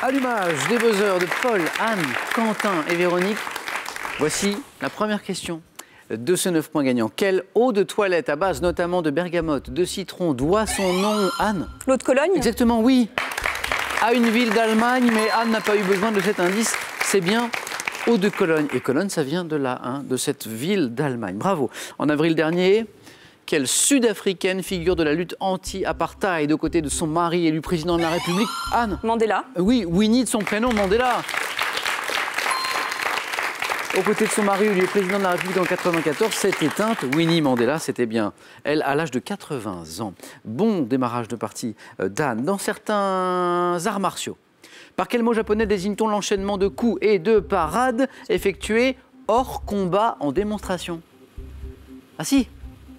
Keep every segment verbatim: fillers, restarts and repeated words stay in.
Allumage des buzzers de Paul, Anne, Quentin et Véronique. Voici la première question de ce neuf points gagnant. Quelle eau de toilette à base notamment de bergamote, de citron doit son nom, Anne? L'eau de Cologne? Exactement, oui. À une ville d'Allemagne, mais Anne n'a pas eu besoin de cet indice. C'est bien eau de Cologne. Et Cologne, ça vient de là, hein, de cette ville d'Allemagne. Bravo. En avril dernier, quelle Sud-Africaine figure de la lutte anti-apartheid aux côtés de son mari élu président de la République? Anne? Mandela. Oui, Winnie de son prénom, Mandela. Aux côtés de son mari élu président de la République en quatre-vingt-quatorze, s'est éteinte. Winnie Mandela, c'était bien elle, à l'âge de quatre-vingts ans. Bon démarrage de partie d'Anne. Dans certains arts martiaux, par quel mot japonais désigne-t-on l'enchaînement de coups et de parades effectués hors combat en démonstration? Ah si.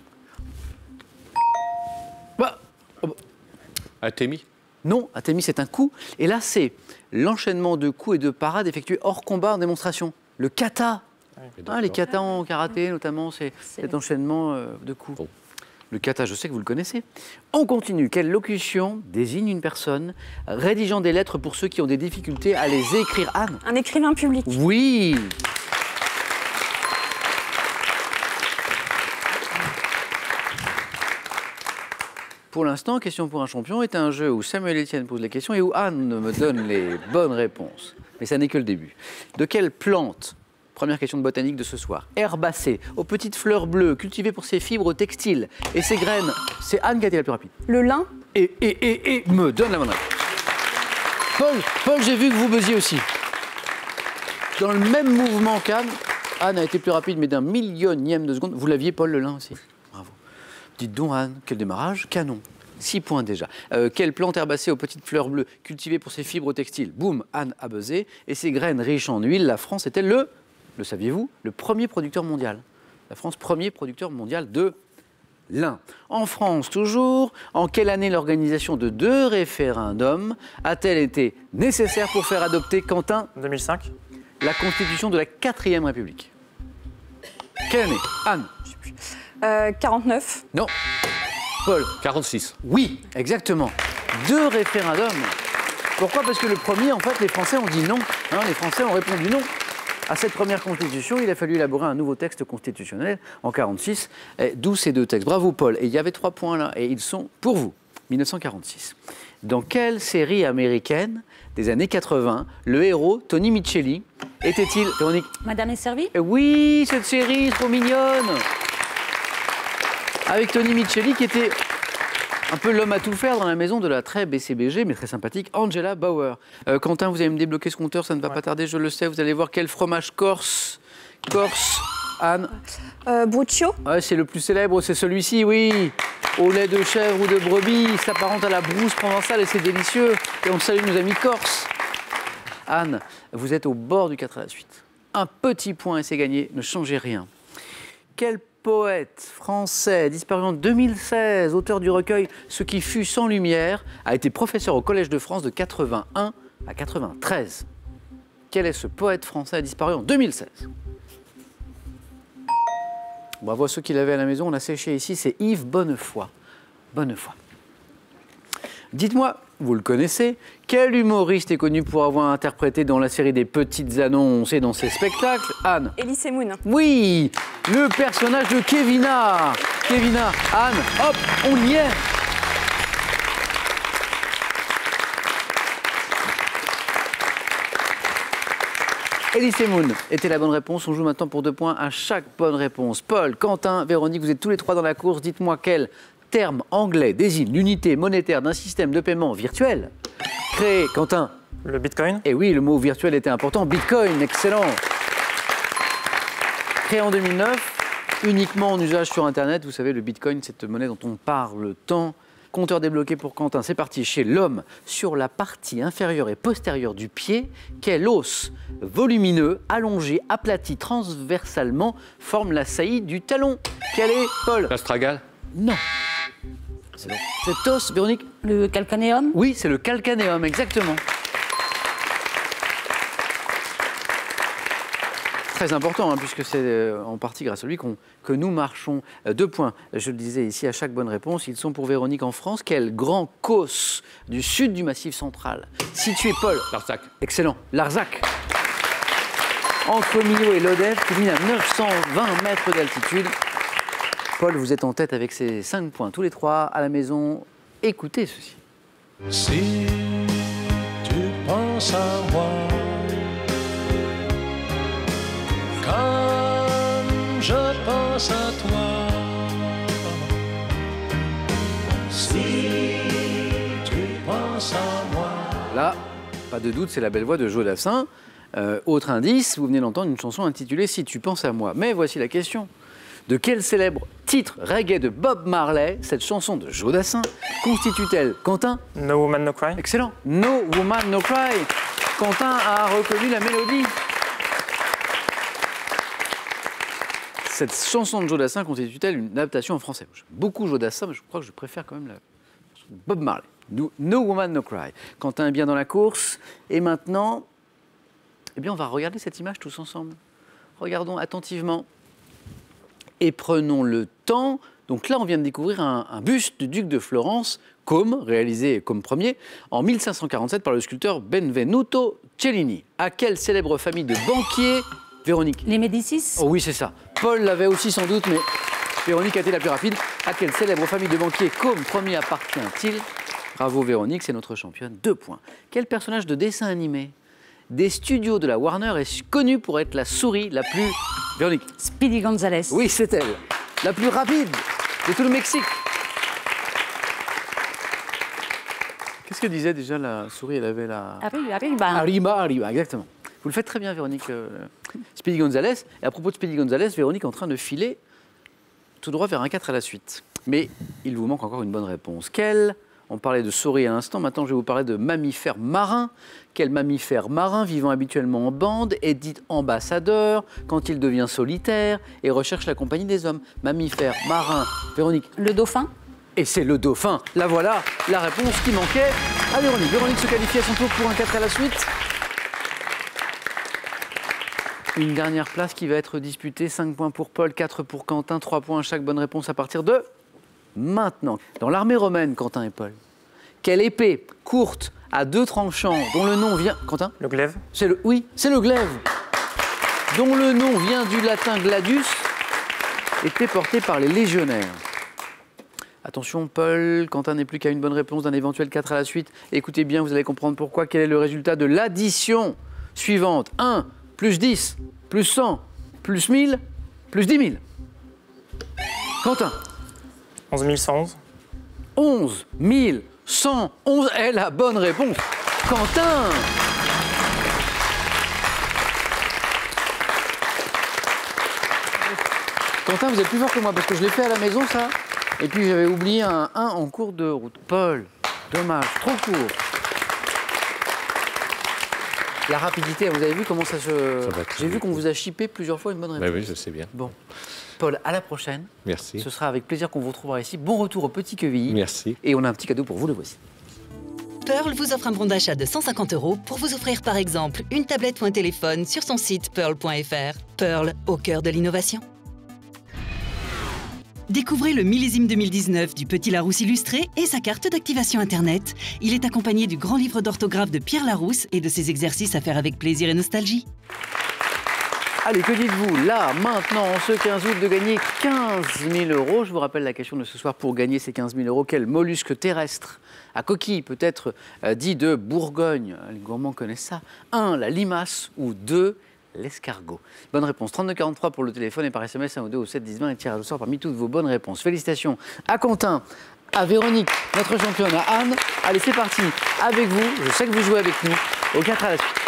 Bah, oh bah. Atemi? Non, Atemi c'est un coup. Et là c'est l'enchaînement de coups et de parades effectués hors combat en démonstration. Le kata. Ah, les katas en karaté notamment, c'est cet enchaînement euh, de coups. Bon. Le kata, je sais que vous le connaissez. On continue. Quelle locution désigne une personne rédigeant des lettres pour ceux qui ont des difficultés à les écrire? Anne? Un écrivain public. Oui. Pour l'instant, Question pour un champion est un jeu où Samuel Etienne pose les questions et où Anne me donne les bonnes réponses. Mais ça n'est que le début. De quelle plante, première question de botanique de ce soir, herbacée, aux petites fleurs bleues, cultivée pour ses fibres textiles et ses graines, c'est Anne qui a été la plus rapide. Le lin. Et, et, et, et, me donne la bonne réponse. Paul, Paul, j'ai vu que vous buzziez aussi. Dans le même mouvement qu'Anne, Anne a été plus rapide, mais d'un millionième de seconde. Vous l'aviez, Paul, le lin aussi. Bravo. Dites donc, Anne, quel démarrage, canon. Six points déjà. Euh, quelle plante herbacée aux petites fleurs bleues, cultivée pour ses fibres textiles? Boum, Anne a buzzé. Et ses graines riches en huile, la France était le, le saviez-vous, le premier producteur mondial. La France, premier producteur mondial de lin. En France, toujours, en quelle année l'organisation de deux référendums a-t-elle été nécessaire pour faire adopter, Quentin? deux mille cinq. La constitution de la quatrième République. Quelle année? Anne? Je sais plus. Euh, quarante-neuf. Non. Paul? quarante-six. Oui, exactement. Deux référendums. Pourquoi? Parce que le premier, en fait, les Français ont dit non. Hein, les Français ont répondu non à cette première constitution. Il a fallu élaborer un nouveau texte constitutionnel en quarante-six, d'où ces deux textes. Bravo, Paul. Et il y avait trois points là, et ils sont pour vous. mille neuf cent quarante-six. Dans quelle série américaine des années quatre-vingts, le héros, Tony Micheli, était-il, Véronique? Madame est servie? Oui, cette série, trop mignonne. Avec Tony Micheli, qui était un peu l'homme à tout faire dans la maison de la très B C B G, mais très sympathique, Angela Bauer. Euh, Quentin, vous allez me débloquer ce compteur, ça ne va ouais. pas tarder, je le sais. Vous allez voir quel fromage corse. Corse, Anne. Euh, Bruccio. Ouais, c'est le plus célèbre, c'est celui-ci, oui. Au lait de chèvre ou de brebis, il s'apparente à la brousse provençale et c'est délicieux. Et on salue nos amis corses. Anne, vous êtes au bord du quatre à la suite. Un petit point et c'est gagné, ne changez rien. Quel poète français disparu en deux mille seize, auteur du recueil « Ce qui fut sans lumière », a été professeur au Collège de France de quatre-vingt-un à quatre-vingt-treize. Quel est ce poète français disparu en deux mille seize? Bravo à ceux qui l'avaient à la maison, on a séché ici, c'est Yves Bonnefoy. Bonnefoy. Dites-moi, vous le connaissez, quel humoriste est connu pour avoir interprété dans la série des Petites Annonces et dans ses spectacles? Anne? Elie Semoun. Oui, le personnage de Kevina. Kevina, Anne, hop, on y est. Elie Semoun était la bonne réponse. On joue maintenant pour deux points à chaque bonne réponse. Paul, Quentin, Véronique, vous êtes tous les trois dans la course. Dites-moi quel terme anglais désigne l'unité monétaire d'un système de paiement virtuel créé, Quentin? Le bitcoin. Et oui, le mot virtuel était important. Bitcoin, excellent. Créé en deux mille neuf, uniquement en usage sur Internet. Vous savez, le bitcoin, cette monnaie dont on parle tant. Compteur débloqué pour Quentin. C'est parti. Chez l'homme, sur la partie inférieure et postérieure du pied, quel os volumineux, allongé, aplati transversalement, forme la saillie du talon? Quel est, Paul? L'astragale? Non. C'est bon. Cet os, Véronique? Le calcanéum? Oui, c'est le calcanéum, exactement. Très important, hein, puisque c'est euh, en partie grâce à lui qu'on, que nous marchons. Euh, deux points, je le disais ici, à chaque bonne réponse, ils sont pour Véronique en France. Quel grand causse du sud du Massif central, situé, Paul? Larzac. Excellent, Larzac. Entre Millau et Lodève, qui mine à neuf cent vingt mètres d'altitude. Paul, vous êtes en tête avec ces cinq points, tous les trois à la maison. Écoutez ceci. Si tu penses à moi, comme je pense à toi, si tu penses à moi. Là, pas de doute, c'est la belle voix de Joe Dassin. Euh, autre indice, vous venez d'entendre une chanson intitulée « Si tu penses à moi ». Mais voici la question. De quel célèbre titre reggae de Bob Marley cette chanson de Joe Dassin constitue-t-elle? Quentin? No Woman No Cry. Excellent. No Woman No Cry. Quentin a reconnu la mélodie. Cette chanson de Joe Dassin constitue-t-elle une adaptation en français? J'aime beaucoup Joe Dassin, mais je crois que je préfère quand même la chanson de Bob Marley. No, No Woman No Cry. Quentin est bien dans la course. Et maintenant, eh bien, on va regarder cette image tous ensemble. Regardons attentivement. Et prenons le temps. Donc là, on vient de découvrir un, un buste du duc de Florence, Côme, réalisé comme premier, en mille cinq cent quarante-sept par le sculpteur Benvenuto Cellini. À quelle célèbre famille de banquiers, Véronique? Les Médicis? Oh oui, c'est ça. Paul l'avait aussi sans doute, mais Véronique a été la plus rapide. À quelle célèbre famille de banquiers Côme premier appartient-il? Bravo Véronique, c'est notre championne. Deux points. Quel personnage de dessin animé des studios de la Warner est connu pour être la souris la plus... Véronique. Speedy Gonzales. Oui, c'est elle. La plus rapide de tout le Mexique. Qu'est-ce que disait déjà la souris? Elle avait la... Arriba, arriba. Arriba, arriba, exactement. Vous le faites très bien, Véronique. Euh, Speedy Gonzales. Et à propos de Speedy Gonzales, Véronique est en train de filer tout droit vers un quatre à la suite. Mais il vous manque encore une bonne réponse. Quelle... On parlait de souris à l'instant, maintenant je vais vous parler de mammifères marins. Quel mammifère marin vivant habituellement en bande est dit ambassadeur quand il devient solitaire et recherche la compagnie des hommes? Mammifère marin, Véronique. Le dauphin? Et c'est le dauphin. Là voilà la réponse qui manquait à Véronique. Véronique se qualifie à son tour pour un quatre à la suite. Une dernière place qui va être disputée. cinq points pour Paul, quatre pour Quentin, trois points à chaque bonne réponse à partir de... Maintenant, dans l'armée romaine, Quentin et Paul, quelle épée courte à deux tranchants dont le nom vient... Quentin? Le glaive. C'est le... Oui, c'est le glaive. Dont le nom vient du latin gladius, était porté par les légionnaires. Attention, Paul, Quentin n'est plus qu'à une bonne réponse d'un éventuel quatre à la suite. Écoutez bien, vous allez comprendre pourquoi. Quel est le résultat de l'addition suivante? un plus dix, plus cent, plus mille, plus dix mille. Quentin? onze mille cent onze. onze mille cent onze est la bonne réponse. Quentin! Quentin, vous êtes plus fort que moi parce que je l'ai fait à la maison, ça. Et puis j'avais oublié un un en cours de route. Paul, dommage, trop court. La rapidité, vous avez vu comment ça se... Ça va très J'ai vu vite. qu'on vous a chippé plusieurs fois une bonne réponse. Ben oui, je sais bien. Bon. Paul, à la prochaine. Merci. Ce sera avec plaisir qu'on vous retrouvera ici. Bon retour au Petit Quevilly. Merci. Et on a un petit cadeau pour vous, le voici. Pearl vous offre un bon d'achat de cent cinquante euros pour vous offrir par exemple une tablette ou un téléphone sur son site pearl point f r. Pearl, au cœur de l'innovation. Découvrez le millésime deux mille dix-neuf du Petit Larousse illustré et sa carte d'activation Internet. Il est accompagné du grand livre d'orthographe de Pierre Larousse et de ses exercices à faire avec plaisir et nostalgie. Allez, que dites-vous là, maintenant, en ce quinze août, de gagner quinze mille euros? Je vous rappelle la question de ce soir. Pour gagner ces quinze mille euros, quel mollusque terrestre à coquille peut être euh, dit de Bourgogne? Les gourmands connaissent ça. un. La limace ou deux. L'escargot. Bonne réponse. trente-deux quarante-trois pour le téléphone et par S M S un ou deux au sept dix vingt et tirage au sort parmi toutes vos bonnes réponses. Félicitations à Quentin, à Véronique, notre championne, à Anne. Allez, c'est parti avec vous. Je sais que vous jouez avec nous au quatre à la suite.